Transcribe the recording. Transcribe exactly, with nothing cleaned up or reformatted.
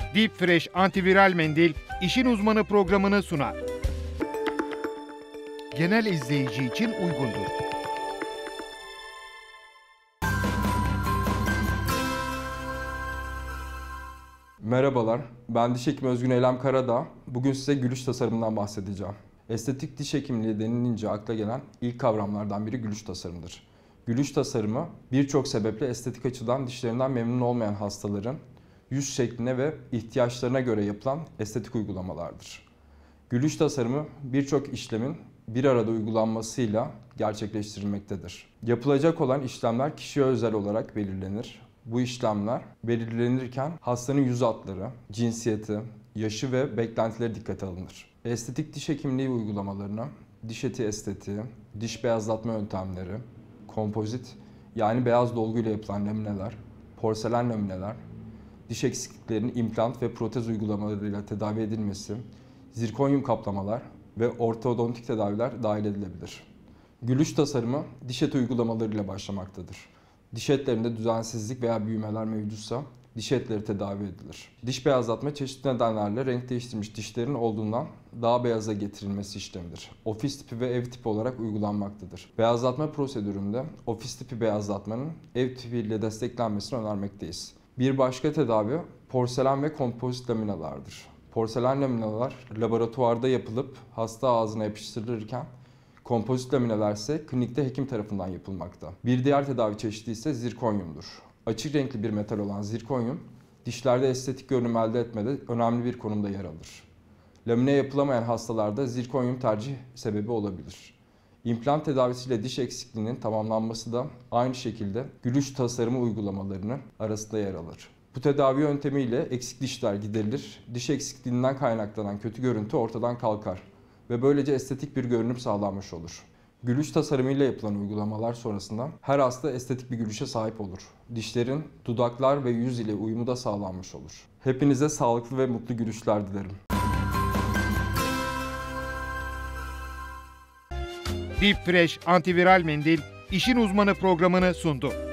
Deep Fresh antiviral mendil işin uzmanı programını sunar. Genel izleyici için uygundur. Merhabalar, ben diş hekimi Özgün Eylem Karadağ. Bugün size gülüş tasarımından bahsedeceğim. Estetik diş hekimliği denilince akla gelen ilk kavramlardan biri gülüş tasarımıdır. Gülüş tasarımı birçok sebeple estetik açıdan dişlerinden memnun olmayan hastaların yüz şekline ve ihtiyaçlarına göre yapılan estetik uygulamalardır. Gülüş tasarımı birçok işlemin bir arada uygulanmasıyla gerçekleştirilmektedir. Yapılacak olan işlemler kişiye özel olarak belirlenir. Bu işlemler belirlenirken hastanın yüz hatları, cinsiyeti, yaşı ve beklentileri dikkate alınır. Estetik diş hekimliği uygulamalarına diş eti estetiği, diş beyazlatma yöntemleri, kompozit yani beyaz dolguyla yapılan lamineler, porselen lamineler, diş eksikliklerinin implant ve protez uygulamalarıyla tedavi edilmesi, zirkonyum kaplamalar ve ortodontik tedaviler dahil edilebilir. Gülüş tasarımı diş eti uygulamalarıyla başlamaktadır. Diş etlerinde düzensizlik veya büyümeler mevcutsa diş etleri tedavi edilir. Diş beyazlatma çeşitli nedenlerle renk değiştirmiş dişlerin olduğundan daha beyaza getirilmesi işlemidir. Ofis tipi ve ev tipi olarak uygulanmaktadır. Beyazlatma prosedüründe ofis tipi beyazlatmanın ev tipiyle desteklenmesini önermekteyiz. Bir başka tedavi porselen ve kompozit laminalardır. Porselen laminalar laboratuvarda yapılıp hasta ağzına yapıştırılırken kompozit lamineler ise klinikte hekim tarafından yapılmakta. Bir diğer tedavi çeşidi ise zirkonyumdur. Açık renkli bir metal olan zirkonyum, dişlerde estetik görünüm elde etmede önemli bir konumda yer alır. Lamine yapılamayan hastalarda zirkonyum tercih sebebi olabilir. İmplant tedavisiyle diş eksikliğinin tamamlanması da aynı şekilde gülüş tasarımı uygulamalarının arasında yer alır. Bu tedavi yöntemiyle eksik dişler giderilir, diş eksikliğinden kaynaklanan kötü görüntü ortadan kalkar ve böylece estetik bir görünüm sağlanmış olur. Gülüş tasarımıyla yapılan uygulamalar sonrasında her hasta estetik bir gülüşe sahip olur. Dişlerin dudaklar ve yüz ile uyumu da sağlanmış olur. Hepinize sağlıklı ve mutlu gülüşler dilerim. Deep Fresh antiviral mendil işin uzmanı programını sundu.